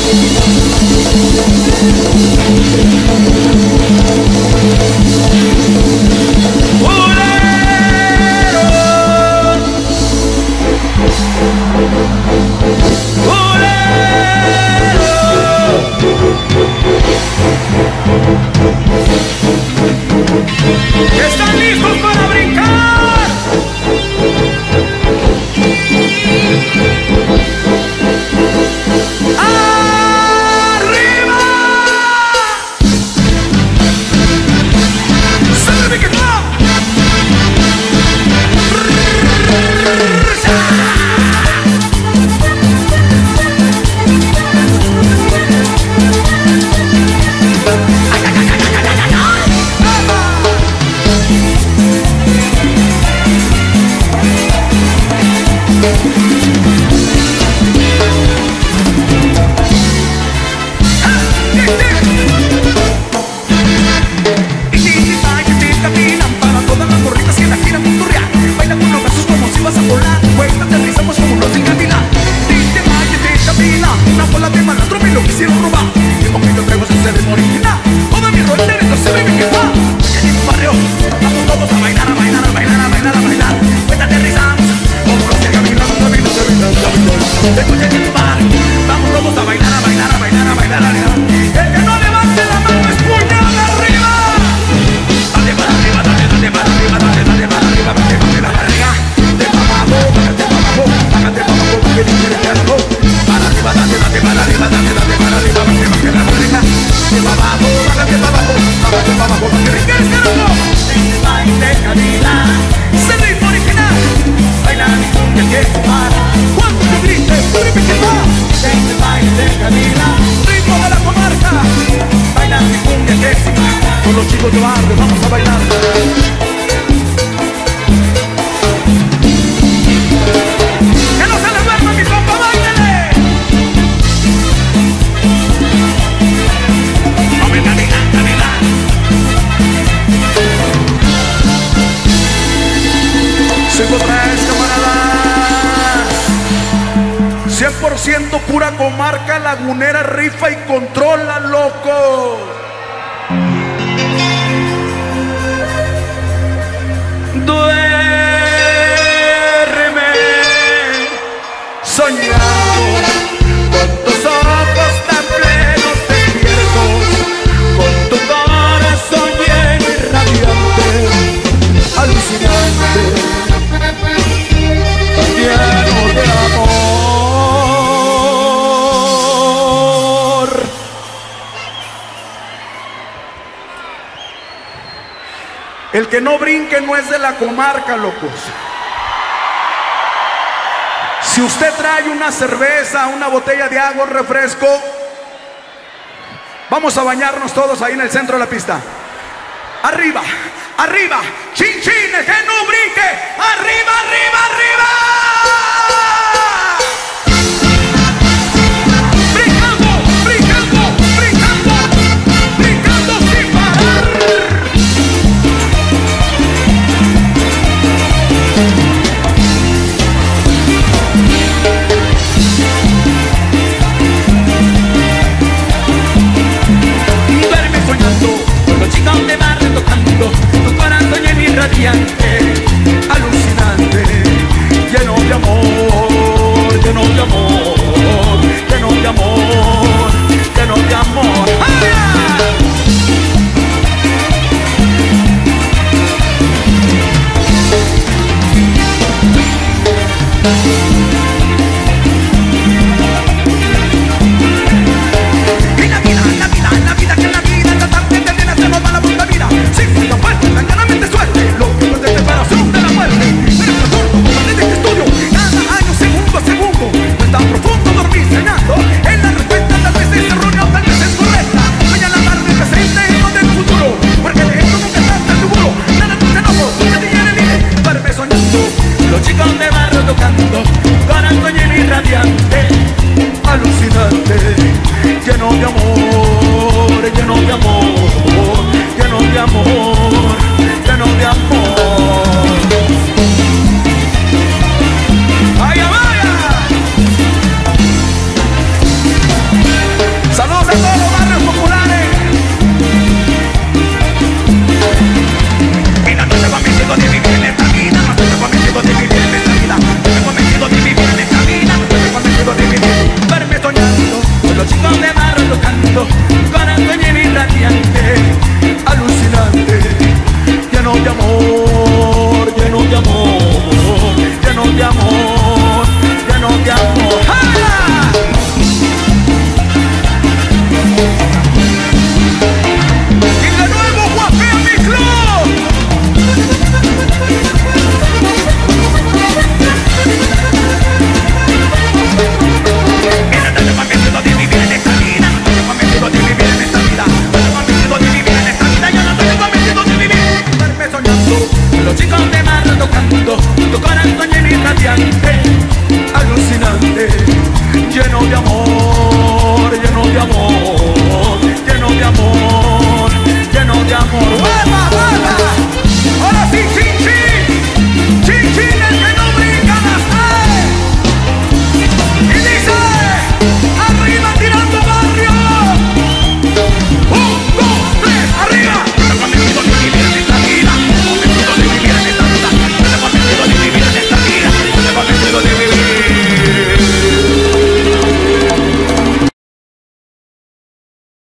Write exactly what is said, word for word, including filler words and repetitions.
¿Están listos para brincar? ¡Arriba! ¡Sale mi que va! Vamos todos a bailar, a bailar, a bailar, a bailar, a bailar. El que no levante la mano es puñal arriba. Dale para arriba, dale, dale para arriba, dale, dale para arriba, dale, dale la barriga. De para abajo, bájate para abajo, bájate para abajo, que te quieres que algo. Para arriba, dale, dale para arriba, dale, dale para arriba, bájate, bájate la barriga. De para abajo, bájate para abajo, bájate para abajo, que te quieres que algo. Este baile Camila, es el ritmo original. Baila mi cumbia que se para. Cuando te grites, ritmo que va. Este baile Camila, ritmo de la comarca. Baila mi cumbia que se para. Con los chicos de barrio vamos a bailar. Que no se le duerma mi compa, báilale. Hombre, Camila, Camila. cinco tres, camaradas. cien por ciento pura comarca lagunera, rifa y controla, loco. Duerme soñado con tus ojos tan plenos despiertos, con tu corazón lleno y radiante, alucinante, lleno de amor. El que no brinque no es de la comarca, locos. Si usted trae una cerveza, una botella de agua, un refresco, vamos a bañarnos todos ahí en el centro de la pista. Arriba, arriba, chin chin, el que no brinque, arriba, arriba, arriba.